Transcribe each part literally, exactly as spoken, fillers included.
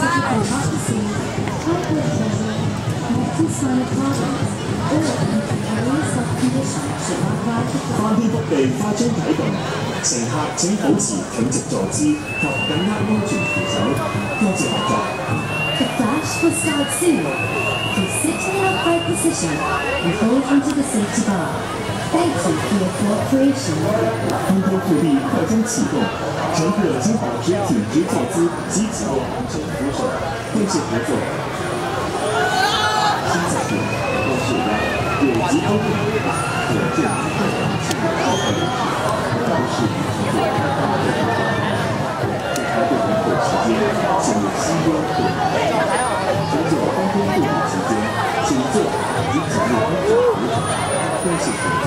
翻天覆地快將啟動，乘客請保持挺直坐姿及緊握安全扶手，多謝合作。 The flash will start soon. Please sit in the upright position and hold onto the safety bar. Thank you for your cooperation. 空中速递快将启动，乘客请保持挺直坐姿及启动安全扶手，多谢合作。现在是高血压、有极高血压、可见不快的心理高血压，不适宜乘坐开放的车厢。在开会门口期间，请勿吸烟或饮酒。乘坐空中速递期间，请坐好及紧握安全扶手，多谢合作。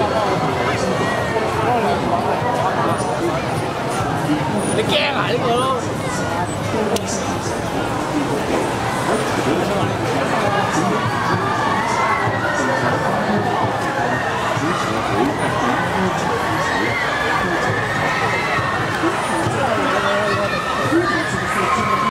你驚啊呢個咯！